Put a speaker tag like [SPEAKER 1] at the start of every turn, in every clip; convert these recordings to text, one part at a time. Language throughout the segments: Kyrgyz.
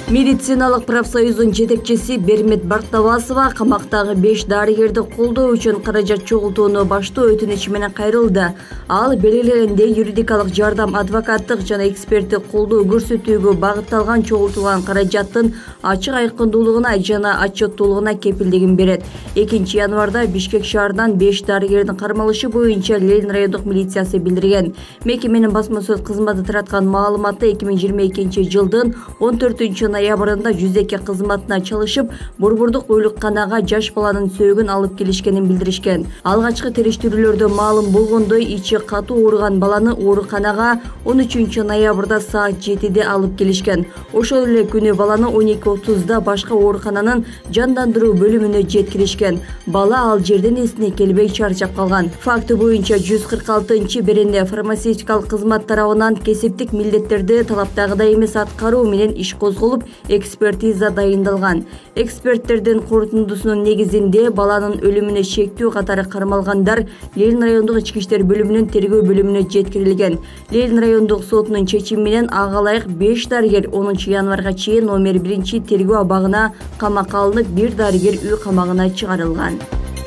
[SPEAKER 1] Медициналык профсоюздун жетекчиси Бермет Бартабасова камактагы 5 дарыгерди колдоо үчүн каражат чогултууну баштоо өтүнүчү менен кайрылды. Ал белгиленгендей юридикалык жардам, адвокаттык жана эксперттик колдоо көрсөтүүгө багытталган чогултулган каражаттын ачык айкындуулугуна жана отчеттуулугуна кепилдигин берет. 2 январда Бишкек шаарынан 5 дарыгердин кармалышы боюнча Ленин райондук милициясы билдирген. Мекеменин басма сөз кызматы тараткан маалыматта 2022 жылдын 14 ноябрында жүзеке кызматына чалышып, Борбордук оолукканага жаш баланын сөөгүн алып келишкенин билдиришкен. Алгачкы териштирүүлөрдө маалым болгондой, ичи катуу ооруган баланы ооруканага 13 ноябрда саат 7-де алып келишкен. Ошол эле күнү баланы 12:30-да башка оорукананын жандандыруу бөлүмүнө жеткиришкен. Бала ал жерден эсине келбей чарчап калган. Факты боюнча 146-беренде фармацевтикалык кызмат тарабынан кесиптик милдеттерди талаптагыдай эмес аткаруу менен иш козголуп, экспертиза дайындалган. Эксперттердин корутундусунун негизинде баланын өлүмүнө шектүү катары кармалгандар Ленин райондук ички иштер бөлүмүнүн тергөө бөлүмүнө жеткирилген. Ленин райондук сотунун чечими менен ага ылайык 5 дарыгер 10 январга чейин номер 1 тергөө абагына камакка алынып, 1 дарыгер үй камагына чыгарылган.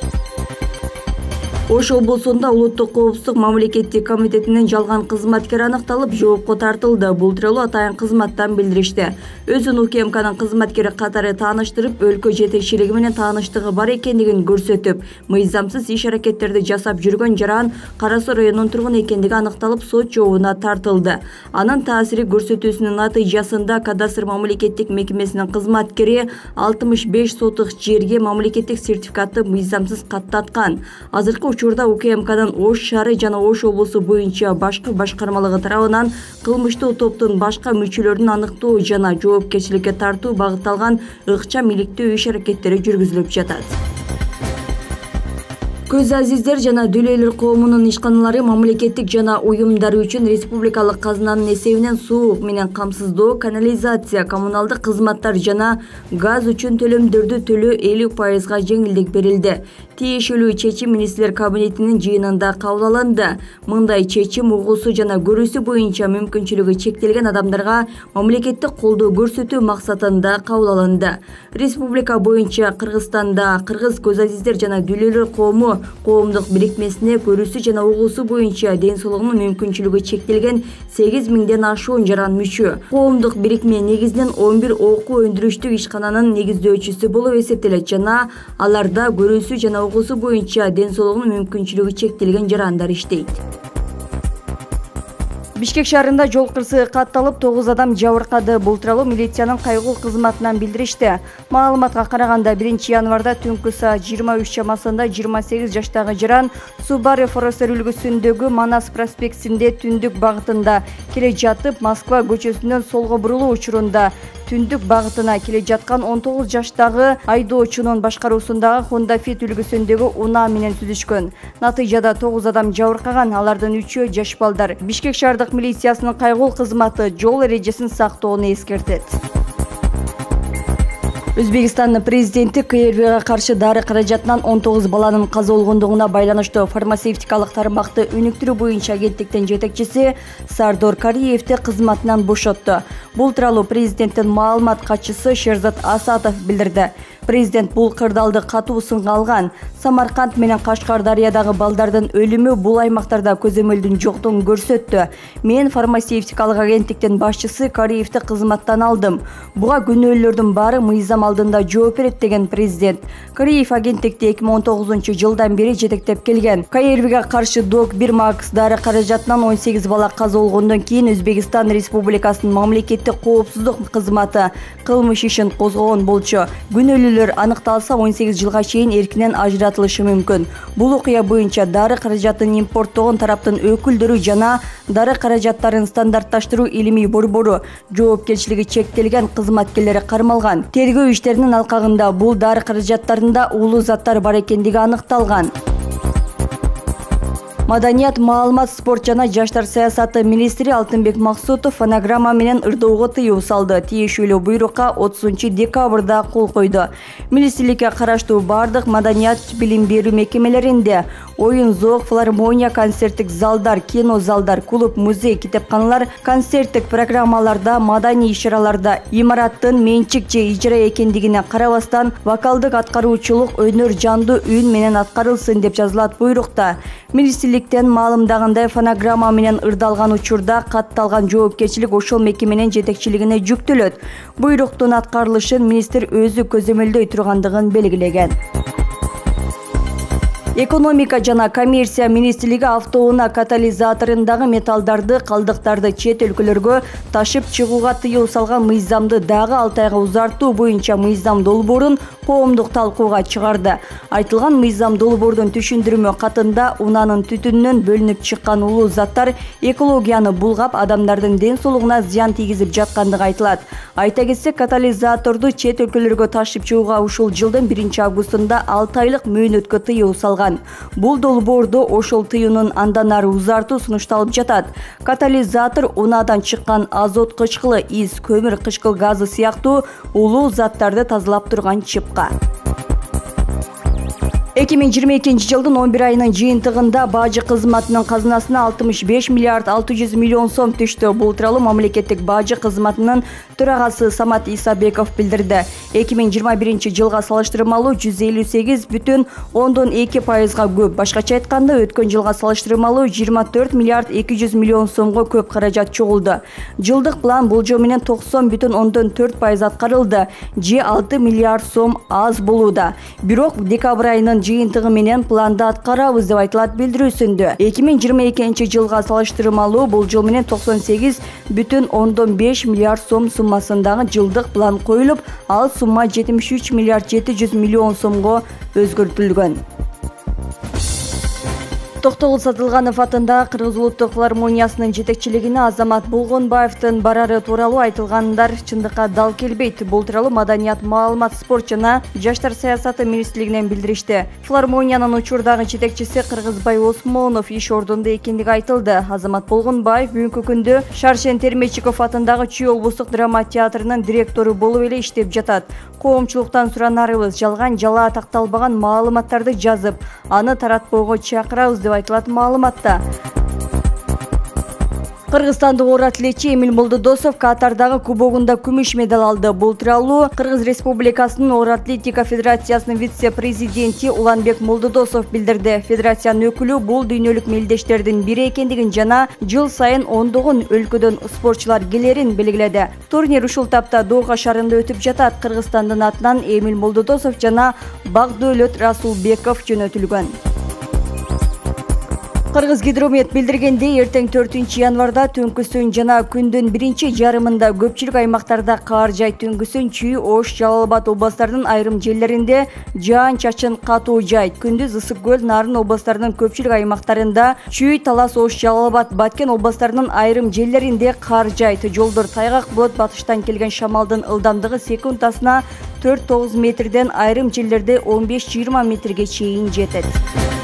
[SPEAKER 1] Ош облусунда улуттук коопсуздук мамлекеттик комитетинин жалган кызматкери аныкталып, жоопко тартылды. Бул тууралуу атайын кызматтан билдиришти. Өзүн УКМКнын кызматкери катары тааныштырып, өлкө жетекчилиги менен тааныштыгы бар экендигин көрсөтүп, мыйзамсыз иш-аракеттерди жасап жүргөн жаран Кара Суу районунун тургуну экендиги аныкталып, сот жообуна тартылды. Анын таасири көрсөтүүсүнүн натыйжасында кадастр мамлекеттик мекемесинин кызматкери 65 сотук жерге мамлекеттик сертификатты мыйзамсыз каттаткан. Азыркы учурда УКМКнын Ош шаары жана Ош облусу боюнча башкы башкармалыгы тарабынан кылмыштуу топтун башка мүчөлөрүн аныктоо жана жоопкерчиликке тартуу багытталган ыкчам иликтөө иш-аракеттери жүргүзүлүп жатат. Көз азиздер жана дүлөйлөр коомунун ишканалары мамлекеттик жана уюмдар үчүн республикалык казынанын эсебинен суу менен камсыздоо, канализация, коммуналдык кызматтар жана газ үчүн төлөмдөрдү төлөө 50%га жеңилдик берилди. Тиешелүү чечим министрлер кабинетинин жыйынында кабыл алынды. Мындай чечим угуусу жана көрүүсү боюнча мүмкүнчүлүгү чектелген адамдарга мамлекеттик колдоо көрсөтүү максатында кабыл алынды. Республика боюнча Кыргызстанда кыргыз көз азиздер жана дүлөйлөр коому коомдук бирикмесине көрүүсү жана угуусу боюнча ден соолугунун мүмкүнчүлүгү чектелген 8000ден ашуун жаран мүчө. Коомдук бирикме негизинен 11 окуу өндүрүштүк ишкананын негиздөөчүсү болуп эсептелет жана аларда көрүүсү жана угуусу боюнча ден соолугунун мүмкүнчүлүгү чектелген жарандар иштейт. Бишкек шаарында жол кырсыгы катталып, 9 адам жабыркады. Бул тууралуу милициянын кайгылуу кызматынан билдиришти. Маалыматка караганда 1 январда түнкү саат 23 чамасында 28 жаштагы жаран Subaru Forester үлгүсүндөгү Манас проспектинде түндүк багытында келе жатып, Москва көчөсүнөн солго бурулуу учурунда түндүк багытына келе жаткан 19 жаштагы айдоочунун башкаруусундагы Honda Fit үлгүсүндөгү унаа менен түзүшкөн. Натыйжада 9 адам жабыркаган, алардын 3-өө жаш балдар. Бишкек шаардык милициясынын кайгылуу кызматы жол эрежесин сактоону эскертет. Өзбекстандын президенти КРВга каршы дары каражатынан 19 баланын каза болгондугуна байланыштуу фармацевтикалык тармакты өнүктүрүү боюнча агенттиктин жетекчиси Сардор Кариевди кызматынан бошотту. Бул тууралуу президенттин маалымат катчысы Шерзат Асатов билдирди. Президент бул кырдаалды катуу сынга алган. Самарканд менен Кашкардариядагы балдардын өлүмү бул аймактарда көзөмөлдүн жоктугун көрсөттү. Мен фармацевтикалык агенттиктин башчысы Кариевди кызматтан алдым. Буга күнөөлөрдүн баары мыйзам алдында жооп берет деген президент. Кариев агенттикти 2019 жылдан бери жетектеп келген. КРВга каршы ДОК-1 Макс дары каражатынан 18 бала каза болгондон кийин Өзбекстан Республикасынын мамлекеттик коопсуздук кызматы кылмыш ишин козгогон болчу. Күнөөлүүлөр аныкталса 18 жылга чейин эркинен ажыратылышы мүмкүн. Бул окуя боюнча дары каражатын импорттогон тараптын өкүлдөрү жана дары каражаттарын стандартташтыруу илимий борбору жоопкерчилиги чектелген кызматкерлери кармалган. Тергөө иштеринин алкагында бул дары каражаттарында уулуу заттар бар экендиги аныкталган. Маданият, маалымат, спорт жана жаштар саясаты министри Алтынбек Максутов фонограмма менен ырдоого тыюу салды. Тиешелүү буйрукка 30 декабрда кол койду. Министрликке караштуу бардык маданият билим берүү мекемелеринде Оюн зоок, филармония, концерттик залдар, кино залдар, клуб, музей, китепканалар, концерттик программаларда, маданий иш-чараларда имараттын менчик же ижра экендигине карабастан вокалдык аткаруучулук өнөр жандуу үн менен аткарылсын деп жазылат буйрукта. Министрликтен маалымдагандай, фонограмма менен ырдалган учурда катталган жоопкерчилик ошол мекеменин жетекчилигине жүктөлөт. Буйруктун аткарылышын министр өзү көзөмөлдөй тургандыгын белгилеген. Экономика жана коммерция министрлиги автоунаа катализаторундагы металлдарды, калдыктарды чет өлкөлөргө ташып чыгууга тыюу салган мыйзамды дагы 6 айга узартуу боюнча мыйзам долбоорун коомдук талкууга чыгарды. Айтылган мыйзам долбоордун түшүндүрмө катында унаанын түтүнүнөн бөлүнүп чыккан улуу заттар экологияны булгап, адамдардын ден соолугуна зыян тийгизип жаткандыгы айтылат. Айта кетсек, катализаторду чет өлкөлөргө ташып чыгууга ушул жылдын 1-августунда 6 айлык мөөнөткө тыюу салган. Бул долбоордо ошол тыюунун андан ары узартуу сунушталып жатат. Катализатор унаадан чыккан азот кычкылы, из, көмүр кычкыл газы сыяктуу улуу заттарды тазалап турган чыпка. 2022 жылдын 11 айынын жыйынтыгында бажы кызматынын казынасына 65 миллиард 600 миллион сом түштү. Бул тууралуу мамлекеттик бажы кызматынын төрагасы Самат Исабеков билдирди. 2021 жылга салыштырмалуу 158,2%га көп. Башкача айтканда, өткөн жылга салыштырмалуу 24 миллиард 200 миллион сомго көп каражат чогулду. Жылдык план болжол менен 90,4% аткарылды. Же 6 миллиард сом аз болууда. Бирок декабрь айынын жыйынтыгы менен планды аткарабыз деп айтылат билдирүүсүндө. 2022 жылга салыштырмалуу болжол менен 98,5 миллиард сом суммасындагы жылдык план коюлуп, ал сумма 73 миллиард 700 миллион сомго өзгөртүлгөн. Токтогул Сатылганов атындагы Кыргыз улуттук филармониясынын жетекчилигине Азамат Болгонбаевдин барары тууралуу айтылгандар чындыкка дал келбейт. Бул тууралуу Маданият, маалымат, спорт жана жаштар саясаты министрлигинен билдиришти. Филармониянын учурдагы жетекчиси Кыргызбай Осмонов иш ордунда экендиги айтылды. Азамат Болгонбаев бүгүнкү күндө Шаршен Термечиков атындагы Чүй облустук драма театрынын директору болуп эле иштеп жатат. Коомчулуктан суранарыбыз, жалган жала такталбаган маалыматтарды жазып, аны таратпоого чакырабыз деп айтылат маалыматта. Кыргызстандык оор атлетчи Эмил Молдодосов Катардагы кубогунда күмүш медаль алды. Бул тууралуу Кыргыз Республикасынын оор атлетика федерациясынын вице-президенти Уланбек Молдодосов билдирди. Федерациянын өкүлү бул дүйнөлүк мелдештердин бири экендигин жана жыл сайын ондогон өлкөдөн спортчулар келерин белгиледи. Турнир ушул тапта Доха шаарында өтүп жатат. Кыргызстандын атынан Эмил Молдодосов жана Бакдөөлөт Расулбеков жөнөтүлгөн. Кыргыз Гидромет билдиргендей, эртең 4 январда түнкүсүн жана күндүн биринчи жарымында көпчүлүк аймактарда кар жай, түнкүсүн Чүй, Ош, Жалал Абад областарынын айрым жерлеринде жаан-чачын катуу жайт. Күндүз Ысык көл, Нарын областарынын көпчүлүк аймактарында, Чүй, Талас, Ош, Жалал Абад, Баткен областарынын айрым жерлеринде кар жайт. Жолдор тайгак болот, батыштан келген шамалдын ылдамдыгы секундасына 4-9 метрден, айрым жерлерде 15-20 метрге чейин жетет.